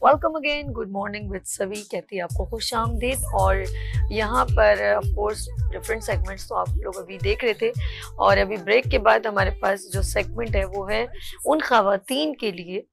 Welcome again, good morning with सभी कहती है आपको खुश आमदीद। और यहाँ पर ऑफ कोर्स डिफरेंट सेगमेंट्स तो आप लोग अभी देख रहे थे, और अभी ब्रेक के बाद हमारे पास जो सेगमेंट है वो है उन ख़वातीन के लिए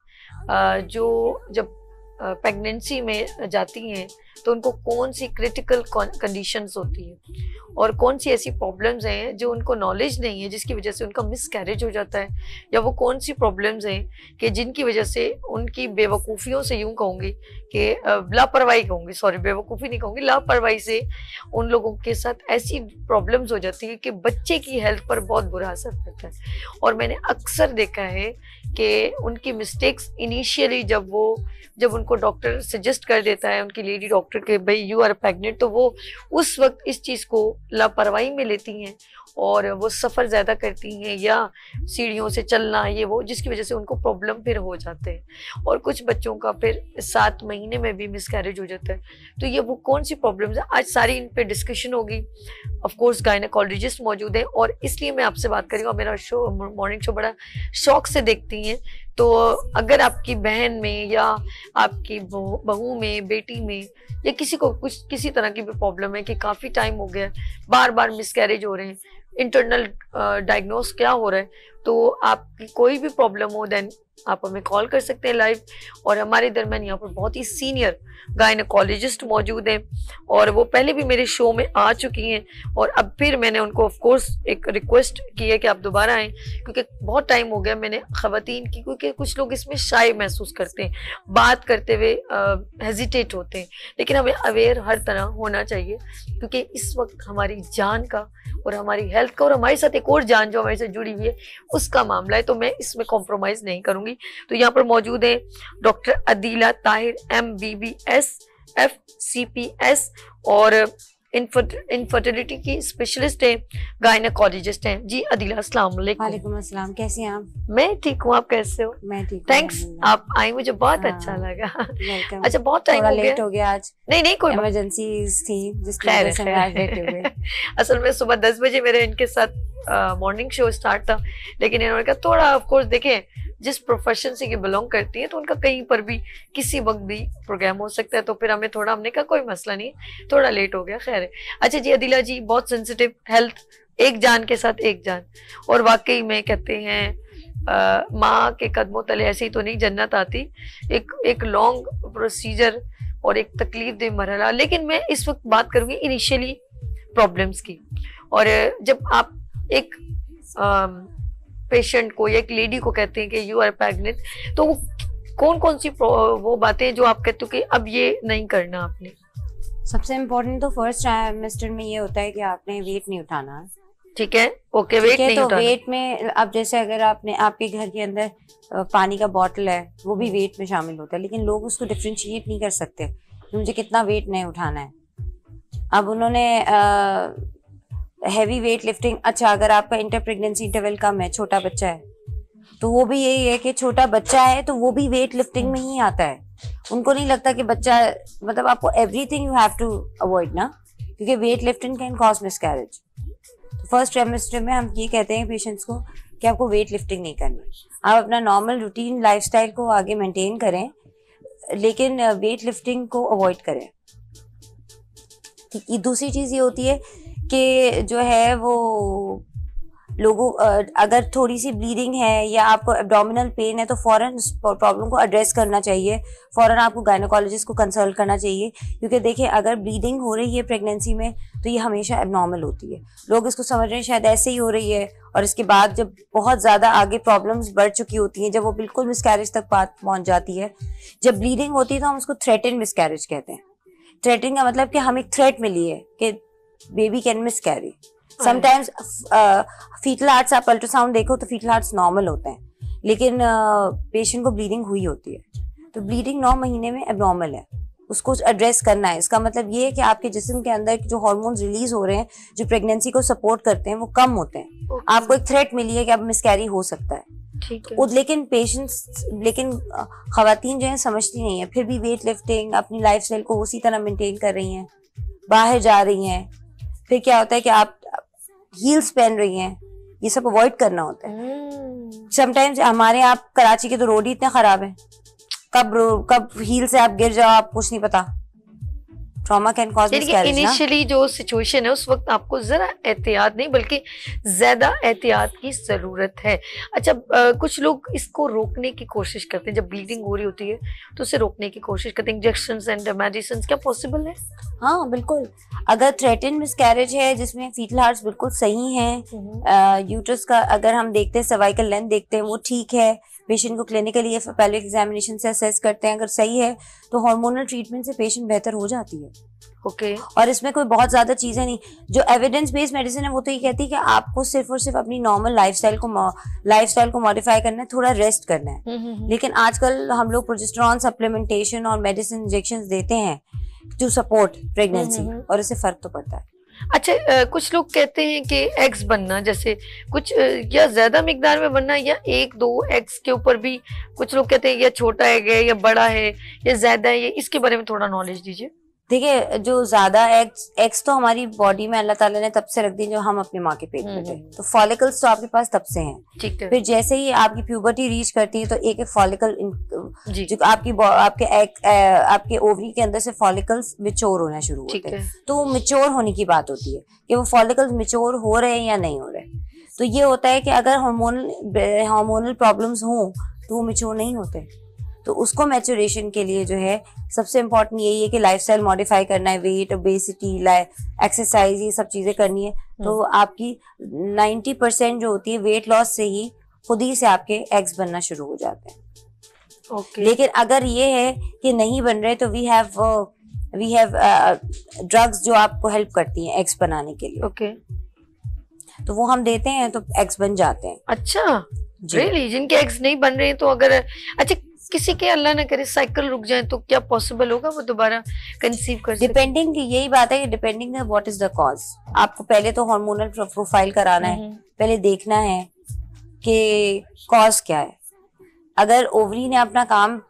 जो जब प्रेगनेंसी में जाती हैं तो उनको कौन सी क्रिटिकल कंडीशंस होती हैं और कौन सी ऐसी प्रॉब्लम्स हैं जो उनको नॉलेज नहीं है जिसकी वजह से उनका मिसकैरेज हो जाता है, या वो कौन सी प्रॉब्लम्स हैं कि जिनकी वजह से उनकी बेवकूफ़ियों से, यूं कहूँगी कि लापरवाही कहूँगी, सॉरी बेवकूफ़ी नहीं कहूँगी, लापरवाही से उन लोगों के साथ ऐसी प्रॉब्लम्स हो जाती है कि बच्चे की हेल्थ पर बहुत बुरा असर पड़ता है। और मैंने अक्सर देखा है कि उनकी मिस्टेक्स इनिशियली जब उनको डॉक्टर सजेस्ट कर देता है, उनकी लेडी डॉक्टर के भाई यू आर प्रेग्नेंट, तो वो उस वक्त इस चीज़ को लापरवाही में लेती हैं और वो सफ़र ज़्यादा करती हैं या सीढ़ियों से चलना ये वो, जिसकी वजह से उनको प्रॉब्लम फिर हो जाते हैं। और कुछ बच्चों का फिर 7 महीने में भी मिसकैरेज हो जाता है। तो ये वो कौन सी प्रॉब्लम्स है, आज सारी इन पे डिस्कशन होगी। ऑफ कोर्स गायनेकोलॉजिस्ट मौजूद है और इसलिए मैं आपसे बात करूँगा। मेरा शो, मॉर्निंग शो बड़ा शौक से देखती हैं, तो अगर आपकी बहन में या आपकी बहू में, बेटी में, या किसी को कुछ किसी तरह की भी प्रॉब्लम है कि काफ़ी टाइम हो गया, बार बार मिसकैरेज हो रहे हैं, इंटरनल डायग्नोस क्या हो रहा है, तो आपकी कोई भी प्रॉब्लम हो देन आप हमें कॉल कर सकते हैं लाइव। और हमारे दरमियान यहाँ पर बहुत ही सीनियर गायनेकोलॉजिस्ट मौजूद हैं और वो पहले भी मेरे शो में आ चुकी हैं, और अब फिर मैंने उनको ऑफ कोर्स एक रिक्वेस्ट की है कि आप दोबारा आएँ, क्योंकि बहुत टाइम हो गया मैंने ख़वातीन की, क्योंकि कुछ लोग इसमें शाय महसूस करते हैं, बात करते हुए हेजिटेट होते हैं, लेकिन हमें अवेयर हर तरह होना चाहिए, क्योंकि इस वक्त हमारी जान का और हमारी हेल्थ का और हमारे साथ एक और जान जो हमारे साथ जुड़ी हुई है उसका मामला है, तो मैं इसमें कॉम्प्रोमाइज़ नहीं करूँगी। तो यहाँ पर मौजूद है doctor Adeela Tahir, MBBS FCPS और इनफर्टिलिटी की स्पेशलिस्ट है, गायनेकोलॉजिस्ट हैं। जी अदीला, अस्सलाम वालेकुम। वालेकुम अस्सलाम, कैसी हैं आप? मैं ठीक हूँ, आप कैसे हो? मैं ठीक हूँ, थैंक्स, आप आई, मुझे बहुत अच्छा लगा। अच्छा, बहुत टाइम हो गया, लेट हो गया आज। नहीं कोई इमरजेंसीज थी जिसकी वजह से मैं आज लेट हो गई। असल में सुबह 10 बजे मेरे इनके साथ मॉर्निंग शो स्टार्ट था, लेकिन इन्होंने कहा थोड़ा, ऑफ कोर्स देखें जिस प्रोफेशन से ये बिलोंग करती है तो उनका कहीं पर भी किसी वक्त भी प्रोग्राम हो सकता है, तो फिर हमने कहा कोई मसला नहीं, थोड़ा लेट हो गया, खैर है। अच्छा जी अदीला जी, बहुत सेंसिटिव हेल्थ, एक जान के साथ एक जान, और वाकई में कहते हैं माँ के कदमों तले ऐसे ही तो नहीं जन्नत आती, एक लॉन्ग प्रोसीजर और एक तकलीफ दे मरहला। लेकिन मैं इस वक्त बात करूँगी इनिशियली प्रॉब्लम्स की, और जब आप एक पेशेंट को या एक लेडी को कहते हैं कि यू आर प्रेग्नेंट, तो वो कौन सी वो बातें जो आप कहते हो कि अब ये नहीं करना आपने? सबसे इम्पोर्टेंट तो फर्स्ट ट्राइमेस्टर में ये होता है कि आपने वेट नहीं उठाना। ठीक है, ओके, वेट नहीं उठाना। वेट में अब जैसे अगर आपके घर के अंदर पानी का बॉटल है, वो भी वेट में शामिल होता है, लेकिन लोग उसको डिफ्रेंशिएट नहीं कर सकते कि मुझे कितना वेट नहीं उठाना है। अब उन्होंने हैवी वेट लिफ्टिंग, अच्छा अगर आपका इंटर प्रेगनेंसी इंटरवल कम है, छोटा बच्चा है, तो वो भी यही है कि छोटा बच्चा है तो वो भी वेट लिफ्टिंग में ही आता है। उनको नहीं लगता कि बच्चा, मतलब आपको everything you have to avoid ना, क्योंकि weight lifting can cause miscarriage. तो फर्स्ट ट्राइमेस्टर में हम ये कहते हैं पेशेंट्स को कि आपको वेट लिफ्टिंग नहीं करनी, आप अपना नॉर्मल रूटीन लाइफस्टाइल को आगे मेंटेन करें, लेकिन वेट लिफ्टिंग को अवॉइड करें। दूसरी चीज़ ये होती है कि जो है वो लोगों, अगर थोड़ी सी ब्लीडिंग है या आपको एब्डोमिनल पेन है तो फौरन उस प्रॉब्लम को एड्रेस करना चाहिए, फौरन आपको गायनेकोलॉजिस्ट को कंसल्ट करना चाहिए, क्योंकि देखिए अगर ब्लीडिंग हो रही है प्रेगनेंसी में तो ये हमेशा एबनॉर्मल होती है। लोग इसको समझ रहे हैं शायद ऐसे ही हो रही है, और इसके बाद जब बहुत ज़्यादा आगे प्रॉब्लम्स बढ़ चुकी होती हैं, जब वो बिल्कुल मिसकैरेज तक बात पहुँच जाती है, जब ब्लीडिंग होती है तो हम उसको थ्रेटेन मिसकैरेज कहते हैं। थ्रेटेन का मतलब कि हम एक थ्रेट मिली है कि baby can miscarry. Sometimes foetal hearts, आप अल्ट्रासाउंड देखो तो फीटल हार्ट्स नॉर्मल होते हैं, लेकिन पेशेंट को ब्लीडिंग हुई होती है, तो ब्लीडिंग 9 महीने में एबनॉर्मल है, उसको एड्रेस करना है। इसका मतलब ये है कि आपके जिस्म के अंदर जो हार्मोन्स रिलीज हो रहे हैं जो प्रेगनेंसी को सपोर्ट करते हैं वो कम होते हैं। आपको एक थ्रेट मिली है कि अब मिसकैरी हो सकता है, ठीक है। लेकिन खवातीन जो है समझती नहीं है, फिर भी वेट लिफ्टिंग अपनी लाइफस्टाइल को उसी तरह मेंटेन कर रही हैं, बाहर जा रही हैं, फिर क्या होता है कि आप हील्स पहन रही हैं, ये सब अवॉइड करना होता है। समटाइम्स हमारे यहाँ कराची के तो रोड ही इतने खराब हैं कब हील से आप गिर जाओ, आप कुछ नहीं पता। ट्रॉमा कैन कॉज मिसकैरेज ना। इनिशियली जो सिचुएशन है उस वक्त आपको जरा एहतियात नहीं बल्कि ज्यादा एहतियात की जरूरत है। अच्छा, कुछ लोग इसको रोकने की कोशिश करते हैं, जब ब्लीडिंग हो रही होती है तो उसे रोकने की कोशिश करते हैं, इंजेक्शंस एंड मेडिसिन, क्या पॉसिबल है? हाँ बिल्कुल, अगर थ्रेटेन मिसकैरेज है जिसमें फीटल हार्ट्स बिल्कुल सही हैं, यूट्रस का अगर हम देखते हैं, सर्वाइकल लेंथ देखते हैं वो ठीक है, पेशेंट को क्लिनिकली पेल्विक एग्जामिनेशन से असेस करते हैं, अगर सही है तो हार्मोनल ट्रीटमेंट से पेशेंट बेहतर हो जाती है। ओके और इसमें कोई बहुत ज्यादा चीजें नहीं, जो एविडेंस बेस्ड मेडिसिन है वो तो ये कहती है कि आपको सिर्फ और सिर्फ अपनी नॉर्मल लाइफस्टाइल को मॉडिफाई करना है, थोड़ा रेस्ट करना है। लेकिन आजकल हम लोग प्रोजेस्टेरॉन सप्लीमेंटेशन और मेडिसिन इंजेक्शंस देते हैं टू सपोर्ट प्रेगनेंसी, और इससे फर्क तो पड़ता है। अच्छा, कुछ लोग कहते हैं कि एग्स बनना, जैसे कुछ या ज्यादा मिकदार में बनना या 1-2 एग्स के ऊपर भी, कुछ लोग कहते हैं या छोटा एग है या बड़ा है या ज्यादा है, इसके बारे में थोड़ा नॉलेज दीजिए। देखिए, जो ज्यादा एग्स तो हमारी बॉडी में अल्लाह ताला ने तब से रख दी जो हम अपने माँ के पेट में थे, तो फॉलिकल्स तो आपके पास तब से हैं। ठीक है। फिर जैसे ही आपकी प्यूबर्टी रीच करती है तो एक एक फॉलिकल जो आपके ओवरी के अंदर से फॉलिकल्स मैच्योर होना शुरू होते हैं, तो वो मैच्योर होने की बात होती है कि वो फॉलिकल्स मैच्योर हो रहे हैं या नहीं हो रहे। तो ये होता है कि अगर हार्मोनल प्रॉब्लम्स हों तो वो मैच्योर नहीं होते, तो उसको मैच्योरेशन के लिए जो है सबसे इम्पोर्टेंट यही है कि लाइफस्टाइल मॉडिफाई करना है, वेट, ओबेसिटी, एक्सरसाइज, ये सब चीजें करनी है। तो आपकी 90% जो होती है वेट लॉस से ही खुद ही से आपके एग्स बनना शुरू हो जाते हैं। ओके। लेकिन अगर ये है कि नहीं बन रहे तो वी हैव ड्रग्स जो आपको हेल्प करती हैं एग्स बनाने के लिए। ओके। तो वो हम देते हैं तो एग्स बन जाते हैं। अच्छा, रियली? जिनके एग्स नहीं बन रहे हैं तो अगर, अच्छा, किसी के अल्लाह ना करे साइकिल रुक जाए तो क्या पॉसिबल होगा वो दोबारा कंसीव कर सके? डिपेंडिंग, यही बात है कि depending what is the cause. आपको पहले तो हार्मोनल प्रोफाइल कराना है, पहले देखना है कि कॉज क्या है। अगर ओवरी ने अपना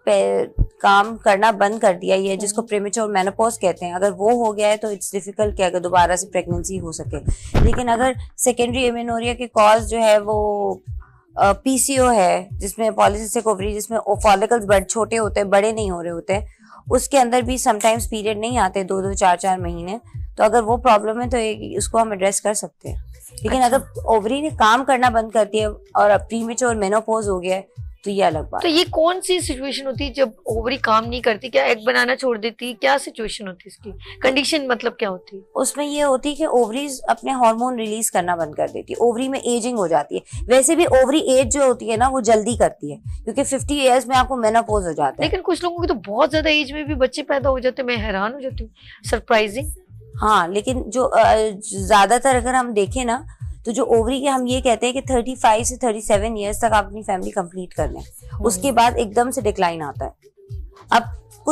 काम करना बंद कर दिया, ये जिसको प्रीमेच्योर मेनोपॉज कहते हैं, अगर वो हो गया है तो इट्स डिफिकल्ट कि अगर दोबारा से प्रेगनेंसी हो सके। लेकिन अगर सेकेंडरी एमेनोरिया के कॉज जो है वो पीसीओ है, जिसमें पॉलीसिस्टिक ओवरी, जिसमें फॉलिकल्स बड़े छोटे होते हैं, बड़े नहीं हो रहे होते हैं, उसके अंदर भी समटाइम्स पीरियड नहीं आते 2-2, 4-4 महीने, तो अगर वो प्रॉब्लम है तो उसको हम एड्रेस कर सकते हैं। लेकिन अच्छा। अगर ओवरी ने काम करना बंद कर दिया और प्रीमेच्योर मेनोपॉज हो गया है तो ये अलग बात। तो ये कौन सी सिचुएशन होती है जब ओवरी काम नहीं करती? क्या एग बनाना छोड़ देती? क्या सिचुएशन होती है इसकी? कंडीशन मतलब क्या होती है? उसमें ये होती है कि ओवरीज अपने हार्मोन रिलीज करना बंद कर देती है, ओवरी में एजिंग हो जाती है। वैसे भी ओवरी एज जो होती है ना वो जल्दी करती है, क्योंकि 50 इयर्स में आपको मेनोपॉज हो जाता है। लेकिन कुछ लोगों की तो बहुत ज्यादा एज में भी बच्चे पैदा हो जाते हैं, मैं हैरान हो जाती हूँ, सरप्राइजिंग। हाँ, लेकिन जो ज्यादातर अगर हम देखें ना तो जो ओवरी के हम ये कहते हैं कि 35 से 37 इयर्स तक आप अपनी फैमिली कंप्लीट कर लें, उसके बाद एकदम से डिक्लाइन आता है।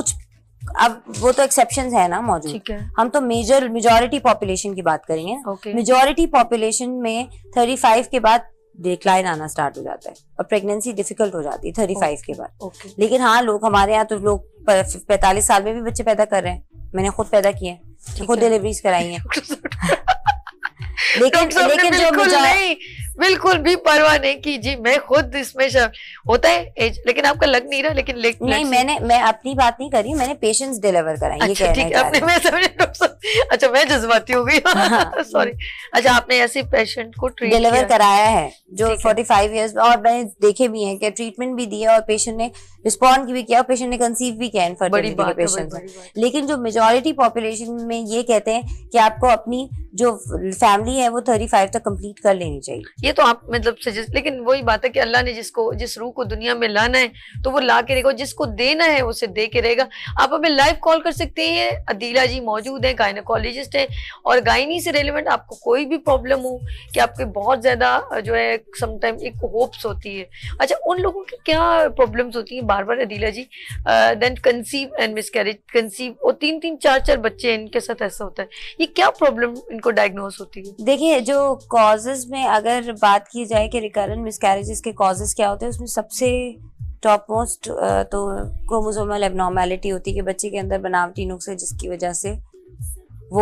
अब वो तो एक्सेप्शंस है ना मौजूद, हम तो मेजॉरिटी पॉपुलेशन की बात करेंगे। मेजॉरिटी पॉपुलेशन में 35 के बाद डिक्लाइन आना स्टार्ट हो जाता है और प्रेगनेंसी डिफिकल्ट हो जाती है 35 के बाद। लेकिन हाँ, लोग हमारे यहाँ तो लोग 45 साल में भी बच्चे पैदा कर रहे हैं, मैंने खुद पैदा किए हैं, खुद डिलीवरीज कराई हैं। लेकिन जो बिल्कुल भी परवाह नहीं की जी, मैं खुद इसमें होता है एज, लेकिन आपका लग नहीं रहा। लेकिन नहीं, मैं अपनी बात नहीं कर रही, मैंने पेशेंट्स डिलीवर कराई। अच्छा, ये ठीक है, आपने, मैं समझ, अच्छा मैं जज्बाती हो गई, सॉरी। अच्छा, आपने ऐसे पेशेंट को डिलीवर कराया है जो 45 इयर्स, और मैंने देखे भी हैं कि ट्रीटमेंट भी दिया और पेशेंट ने रिस्पॉन्ड भी किया और पेशेंट ने कंसीव भी किया इनफर्टिलिटी के पेशेंट। लेकिन जो मेजॉरिटी पॉपुलेशन में ये कहते हैं कि आपको अपनी जो फैमिली है वो 35 तक कंप्लीट कर लेनी चाहिए। ये तो आप मतलब सजेस्ट, लेकिन वही बात है कि अल्लाह ने जिस रूह को दुनिया में लाना है तो वो ला के रहेगा, जिसको देना है उसे दे के रहेगा। आप हमें लाइव कॉल कर सकते हैं, अदीला जी मौजूद है, गायनेकोलॉजिस्ट है, और गायनी से रिलेवेंट आपको कोई भी प्रॉब्लम हो कि आपके बहुत ज्यादा जो है समटाइम एक होप्स होती है। अच्छा, उन लोगों की क्या प्रॉब्लम्स होती है बार बार Adeela ji? Then conceive and miscarriage, conceive और 3-3, 4-4 बच्चे इनके साथ ऐसा होता है, ये क्या प्रॉब्लम इनको डायग्नोस होती है? देखिए, जो कॉजेज में अगर बात की जाए कि रिकरेंट मिसकैरेजेस के कॉजेज क्या होते हैं, उसमें सबसे टॉप मोस्ट तो क्रोमोसोमल एबनॉर्मेलिटी होती है कि बच्चे के अंदर बनावटी नुक्स है जिसकी वजह से वो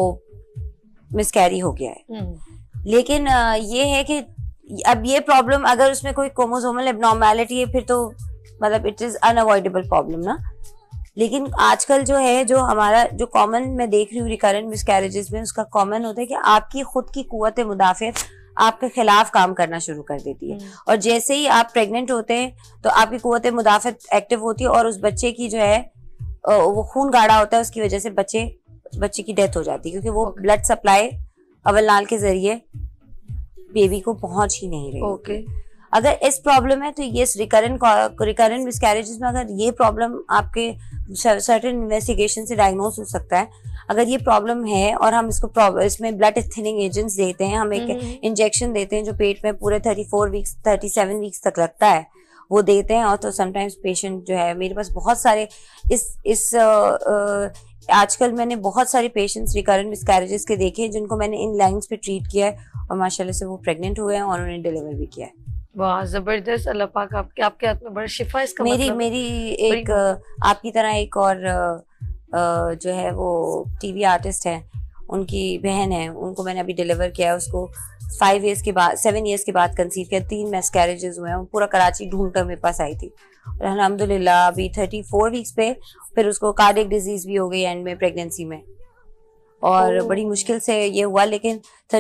मिसकैरी हो गया है। लेकिन ये है कि अब ये प्रॉब्लम अगर उसमें कोई क्रोमोसोमल एबनॉर्मेलिटी है फिर तो मतलब इट इज अनअवॉइडेबल प्रॉब्लम ना। लेकिन आजकल जो है, जो हमारा जो कॉमन मैं देख रही हूँ रिकरेंट मिसकैरेजेस में, उसका कॉमन होता है कि आपकी खुद की कुव्वत मुदाफियत आपके खिलाफ काम करना शुरू कर देती है। और जैसे ही आप प्रेग्नेंट होते हैं तो आपकी कुव्वत मुदाफियत एक्टिव होती है और उस बच्चे की जो है वो खून गाढ़ा होता है, उसकी वजह से बच्चे की डेथ हो जाती है, क्योंकि वो ब्लड सप्लाई अव्वल नाल के जरिए बेबी को पहुंच ही नहीं रही। अगर इस प्रॉब्लम है तो ये रिकरेंट मिसकैरेजेस में अगर ये प्रॉब्लम आपके सर्टेन इन्वेस्टिगेशन से डायग्नोज हो सकता है। अगर ये प्रॉब्लम है और हम इसमें ब्लड थिनिंग एजेंट्स देते हैं, हम एक इंजेक्शन देते हैं जो पेट में पूरे 37 वीक्स तक लगता है, वो देते हैं। और तो समटाइम्स पेशेंट जो है, मेरे पास बहुत सारे आजकल मैंने बहुत सारे पेशेंट्स रिकरेंट मिसकैरेजेस के देखे हैं जिनको मैंने इन लाइन्स पे ट्रीट किया है और माशाल्लाह से वो प्रेग्नेंट हुए हैं और उन्हें डिलीवर भी किया है। वाह, जबरदस्त। अल्लाह पाक आपके हाथ में बड़ा शिफा। इसका मेरी एक आपकी तरह एक और जो है वो टीवी आर्टिस्ट है, उनकी बहन है, उनको मैंने अभी डिलीवर किया है। उसको 7 ईयर्स के बाद कंसीव किया, 3 मिसकैरेजेस हुए हैं। पूरा कराची ढूंढ कर मेरे पास आई थी और अल्हम्दुलिल्लाह अभी 34 वीक्स पे फिर उसको कार्डियक डिजीज भी हो गई एंड में प्रेगनेंसी में, और बड़ी मुश्किल से ये हुआ, लेकिन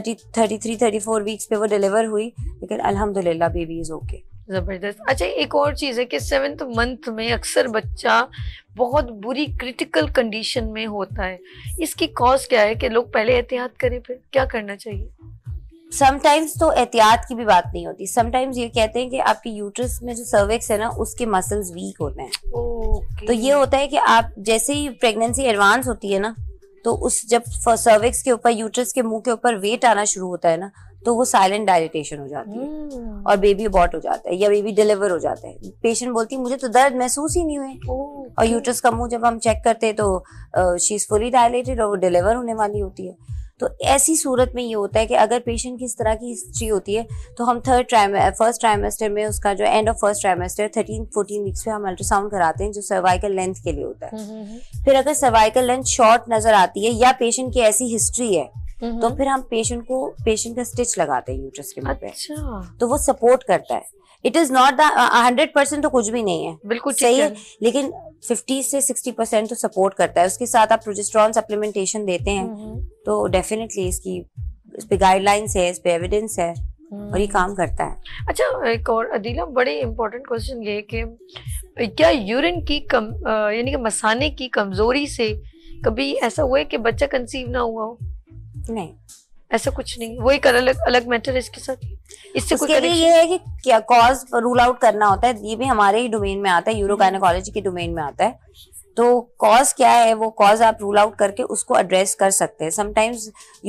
34 वीक्स पे वो डिलीवर हुई, लेकिन अल्हम्दुलिल्लाह बेबी इज ओके। जबरदस्त। अच्छा, एक और चीज है कि 7th मंथ में अक्सर बच्चा बहुत बुरी क्रिटिकल कंडीशन में होता है, इसकी कॉज क्या है कि लोग पहले एहतियात करें, फिर क्या करना चाहिए? समटाइम्स तो एहतियात की भी बात नहीं होती। समटाइम्स ये कहते हैं कि आपके यूट्रस में जो सर्विक्स है ना, उसके मसल्स वीक होते हैं। तो ये होता है कि आप जैसे ही प्रेगनेंसी एडवांस होती है ना, तो जब सर्विक्स के ऊपर, यूट्रस के मुंह के ऊपर वेट आना शुरू होता है ना, तो वो साइलेंट डायलिटेशन हो जाती है और बेबी अबॉर्ट हो जाता है या बेबी डिलीवर हो जाता है। पेशेंट बोलती है मुझे तो दर्द महसूस ही नहीं हुए, और यूट्रस का मुंह जब हम चेक करते हैं तो शी इज फुली डायलेटेड और वो डिलीवर होने वाली होती है। तो ऐसी सूरत में ये होता है कि अगर पेशेंट की इस तरह की हिस्ट्री होती है तो हम फर्स्ट ट्राइमेस्टर में, उसका जो end of first trimester 13-14 weeks पे हम अल्ट्रासाउंड कराते हैं, जो सर्वाइकल लेंथ के लिए होता है। फिर अगर सर्वाइकल लेंथ शॉर्ट नजर आती है या पेशेंट की ऐसी हिस्ट्री है तो फिर हम पेशेंट का स्टिच लगाते हैं यूट्रस के मुंह पे। तो वो सपोर्ट करता है। इट इज नॉट 100% तो कुछ भी नहीं है, बिल्कुल सही है, लेकिन 50 से 60% तो सपोर्ट करता है। उसके साथ आप प्रोजेस्टेरॉन सप्लीमेंटेशन देते हैं तो डेफिनेटली इस पे गाइडलाइंस है, इस पे एविडेंस है और ये काम करता है। अच्छा, एक और अदीला बड़े इम्पोर्टेंट क्वेश्चन ये कि क्या यूरिन की यानी कि मसाने की कमजोरी से कभी ऐसा हुआ है कि बच्चा कंसीव ना हुआ हो? नहीं, ऐसा कुछ नहीं। वो एक अलग मैटर है इसके साथ। इससे उसके लिए ये है कि क्या कॉज रूल आउट करना होता है, ये भी हमारे ही डोमेन में आता है, यूरोगायनेकोलॉजी के डोमेन में आता है। तो कॉज क्या है, वो कॉज आप रूल आउट करके उसको एड्रेस कर सकते हैं। समटाइम्स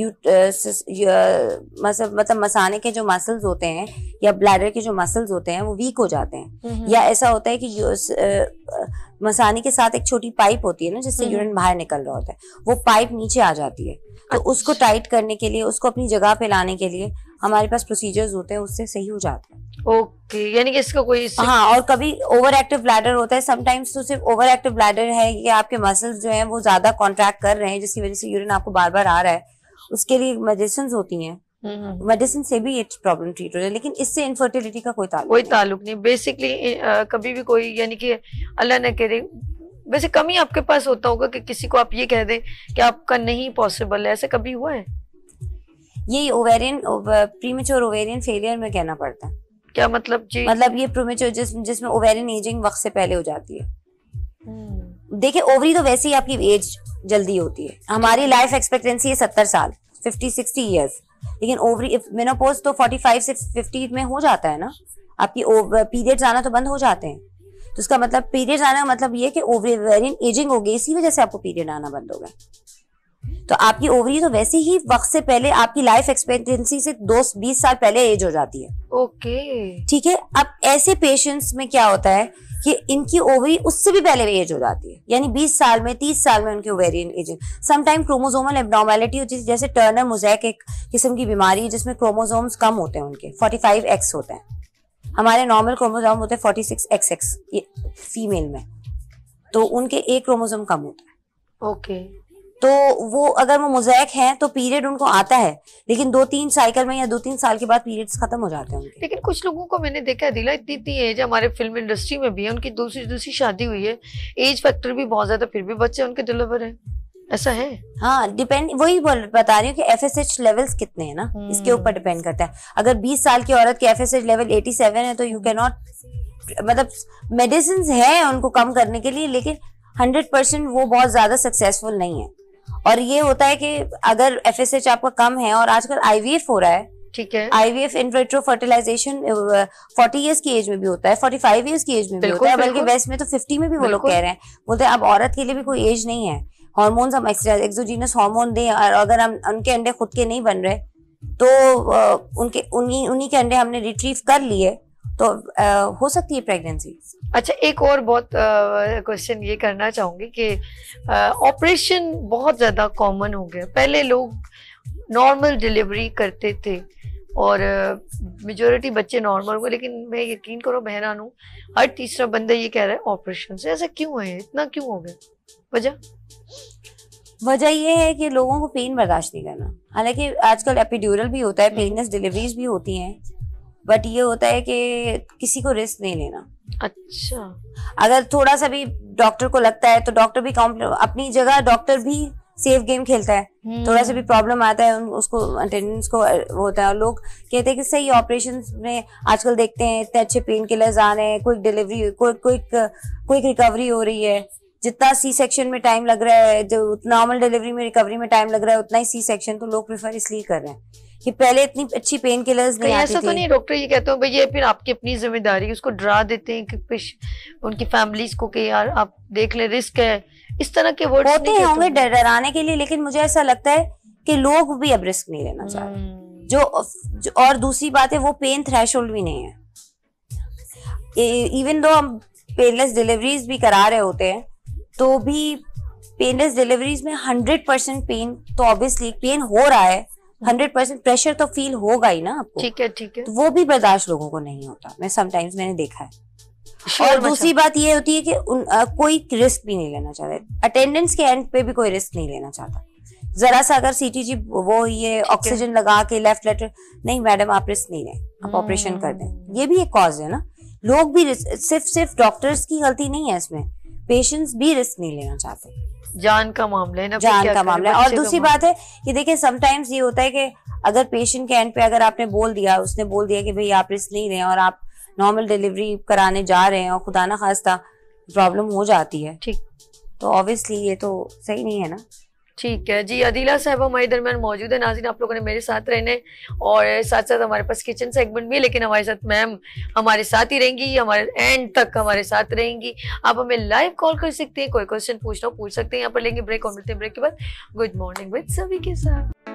मतलब मसाने के जो मसल्स होते हैं या ब्लैडर के जो मसल्स होते हैं वो वीक हो जाते हैं, या ऐसा होता है कि मसाने के साथ एक छोटी पाइप होती है ना जिससे यूरिन बाहर निकल रहा होता है, वो पाइप नीचे आ जाती है। तो उसको टाइट करने के लिए, उसको अपनी जगह पे लाने के लिए हमारे पास प्रोसीजर्स होते हैं, उससे सही हो जाता है। ओके, यानी कि इसका कोई हाँ, और कभी ओवर एक्टिव ब्लैडर होता है। समटाइम्स तो सिर्फ ओवर एक्टिव ब्लैडर है कि आपके मसल्स जो हैं वो ज्यादा कॉन्ट्रैक्ट कर रहे हैं, जिसकी वजह से यूरिन आपको बार बार आ रहा है। उसके लिए मेडिसिन होती हैं, मेडिसिन से भी ये प्रॉब्लम ट्रीट हो जाए, लेकिन इससे इनफर्टिलिटी का कोई ताल्लुक नहीं। बेसिकली कभी भी कोई, यानी कि अल्लाह न करे, वैसे कम ही आपके पास होता होगा कि किसी को आप ये कह दें कि आपका नहीं पॉसिबल है, ऐसे कभी हुआ है? ये ओवेरियन प्रीमेच्योर ओवेरियन फेलियर में कहना पड़ता है। क्या मतलब जी? मतलब ये प्रीमेच्योर जिसमें ओवेरियन एजिंग वक्त से पहले हो जाती है। देखिए, ओवरी तो वैसे ही आपकी एज जल्दी होती है। हमारी लाइफ एक्सपेक्टेंसी है 70 साल, 50-60 ईयर्स, लेकिन ओवरी मेनोपॉज तो 45 से 50 में हो जाता है ना। आपकी पीरियड्स आना तो बंद हो जाते हैं, तो उसका मतलब पीरियड्स आना का मतलब ये है कि ओवेरियन एजिंग हो गई, इसी वजह से आपको पीरियड आना बंद हो गया। तो आपकी ओवरी तो वैसे ही वक्त से पहले, आपकी लाइफ एक्सपेक्टेंसी से 20 साल पहले एज हो जाती है। ओके, ठीक है। अब ऐसे पेशेंट्स में क्या होता है कि इनकी ओवरी उससे भी पहले एज हो जाती है, यानी 20 साल में, 30 साल में उनकी ovarian ageing. Sometime chromosomal abnormality होती है, जैसे टर्नर मोज़ेक एक किस्म की बीमारी है जिसमें क्रोमोसोम्स कम होते हैं, उनके 45X होते हैं। हमारे नॉर्मल क्रोमोसोम होते हैं 46XX फीमेल में, तो उनके एक क्रोमोसोम कम होता है। ओके। तो वो अगर वो मोज़ेक हैं तो पीरियड उनको आता है, लेकिन 2-3 साइकिल में या 2-3 साल के बाद पीरियड्स खत्म हो जाते हैं उनके। लेकिन कुछ लोगों को मैंने देखा है दिला, इतनी इतनी एज हमारे फिल्म इंडस्ट्री में भी है, उनकी दूसरी शादी हुई है, एज फैक्टर भी बहुत ज्यादा, फिर भी बच्चे उनके डिलीवर है, ऐसा है? हाँ, डिपेंड, वही बता रही हूँ कि FSH लेवल्स कितने हैं ना, इसके ऊपर डिपेंड करता है। अगर 20 साल की औरत के FSH लेवल 87 है तो यू कैन नॉट, मतलब मेडिसिन है उनको कम करने के लिए, लेकिन 100% वो बहुत ज्यादा सक्सेसफुल नहीं है। और ये होता है कि अगर FSH आपका कम है, और आजकल IVF हो रहा है, ठीक है, IVF in vitro fertilisation 40 years की एज में भी होता है, 45 इयर्स की एज में भी होता है, बल्कि वेस्ट में तो 50 में भी वो लोग कह रहे हैं, बोलते हैं अब औरत के लिए भी कोई एज नहीं है, हार्मोन्स हम एक्सोजीनस हार्मोन दें, और अगर हम उनके अंडे खुद के नहीं बन रहे तो उन्हीं के अंडे हमने रिट्रीव कर लिए तो हो सकती है प्रेगनेंसी। अच्छा, एक और बहुत क्वेश्चन ये करना चाहूंगी कि ऑपरेशन बहुत ज्यादा कॉमन हो गया, पहले लोग नॉर्मल डिलीवरी करते थे और मेजोरिटी बच्चे नॉर्मल हुए, लेकिन मैं यकीन करो बहरान हूँ, हर तीसरा बंदा ये कह रहा है ऑपरेशन से। ऐसा क्यों है, इतना क्यों हो गया? वजह ये है कि लोगों को पेन बर्दाश्त नहीं करना। हालांकि आजकल एपिड्यूरल भी होता है, पेनलेस डिलीवरीज भी होती हैं, बट ये होता है कि किसी को रिस्क नहीं लेना। अच्छा, अगर थोड़ा सा भी डॉक्टर को लगता है तो डॉक्टर भी अपनी जगह डॉक्टर भी सेफ गेम खेलता है, थोड़ा सा भी प्रॉब्लम आता है उसको, अटेंडेंस को होता है, और लोग कहते हैं कि सही ऑपरेशन में आजकल देखते हैं इतने अच्छे पेन किलर्स आ रहे हैं, क्विक डिलीवरी, क्विक रिकवरी हो रही है। जितना C-सेक्शन में टाइम लग रहा है, जो नॉर्मल डिलीवरी में रिकवरी में टाइम लग रहा है, उतना ही C-सेक्शन तो लोग प्रेफर इसलिए कर रहे हैं कि पहले इतनी अच्छी पेन किलर्स नहीं आती थी। ऐसा तो नहीं डॉक्टर ये कहते हो भाई ये फिर आपकी अपनी जिम्मेदारी, उसको डरा देते हैं कि उनकी फैमिलीज को कि यार आप देख ले रिस्क है, इस तरह के वर्ड्स होते होंगे डराने के लिए, लेकिन मुझे ऐसा लगता है कि लोग भी अब रिस्क नहीं लेना चाह रहे। जो और दूसरी बात है, वो पेन थ्रेशोल्ड भी नहीं है। इवन दो हम पेनलेस डिलीवरीज भी करा रहे होते हैं तो भी पेनलेस डिलीवरीज में 100% पेन, तो ऑब्वियसली पेन हो रहा है, 100% प्रेशर तो फील होगा ही ना आपको। ठीक है, तो वो भी बर्दाश्त लोगों को नहीं होता, मैंने देखा है। और दूसरी बात ये होती है कि कोई रिस्क भी नहीं लेना चाहता, अटेंडेंस के एंड पे भी कोई रिस्क नहीं लेना चाहता। जरा सा अगर CTG वो ये ऑक्सीजन लगा के लेफ्ट लेटर, नहीं मैडम आप रिस्क नहीं लें, आप ऑपरेशन कर दें, ये भी एक कॉज है ना। लोग भी सिर्फ डॉक्टर्स की गलती नहीं है इसमें, पेशेंट्स भी रिस्क नहीं लेना चाहते। जान का मामला है ना, जान का मामला है। और दूसरी बात है कि देखिए समटाइम्स ये होता है कि अगर पेशेंट के एंड पे अगर आपने उसने बोल दिया कि भाई आप रिस्क नहीं लें, और आप नॉर्मल डिलीवरी कराने जा रहे हैं और खुदा ना खास्ता प्रॉब्लम हो जाती है, ठीक, तो ऑब्वियसली ये तो सही नहीं है ना। ठीक है जी, अदीला साहब हमारे दरमियान मौजूद है। नाज़रीन, आप लोगों ने मेरे साथ रहने, और साथ साथ हमारे पास किचन सेगमेंट भी है, लेकिन हमारे साथ मैम हमारे साथ ही रहेंगी, हमारे एंड तक हमारे साथ रहेंगी। आप हमें लाइव कॉल कर सकते हैं, कोई क्वेश्चन पूछना पूछ सकते हैं। यहाँ पर लेंगे ब्रेक और मिलते हैं ब्रेक के बाद गुड मॉर्निंग विद सभी के साथ।